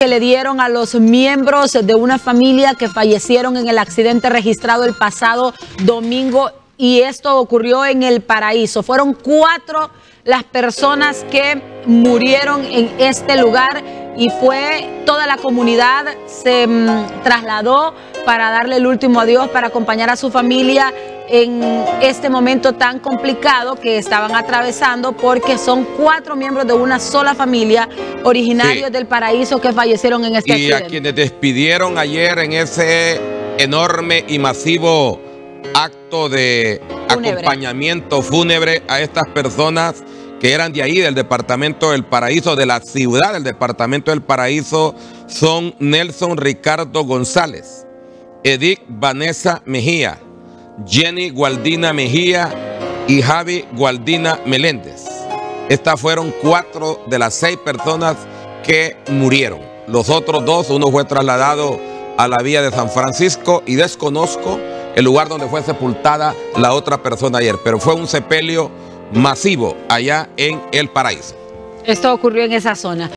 que le dieron a los miembros de una familia que fallecieron en el accidente registrado el pasado domingo, y esto ocurrió en El Paraíso. Fueron 4 las personas que murieron en este lugar y fue toda la comunidad se trasladó para darle el último adiós, para acompañar a su familia en este momento tan complicado que estaban atravesando, porque son 4 miembros de una sola familia originarios del Paraíso que fallecieron en este accidente. Y a quienes despidieron ayer en ese enorme y masivo acto de acompañamiento fúnebre a estas personas que eran de ahí, del departamento del Paraíso, de la ciudad del departamento del Paraíso, son Nelson Ricardo González, Edith Vanessa Mejía, Jenny Gualdina Mejía y Javi Gualdina Meléndez. Estas fueron 4 de las 6 personas que murieron. Los otros 2, uno fue trasladado a la vía de San Francisco y desconozco el lugar donde fue sepultada la otra persona ayer, pero fue un sepelio masivo allá en El Paraíso. Esto ocurrió en esa zona.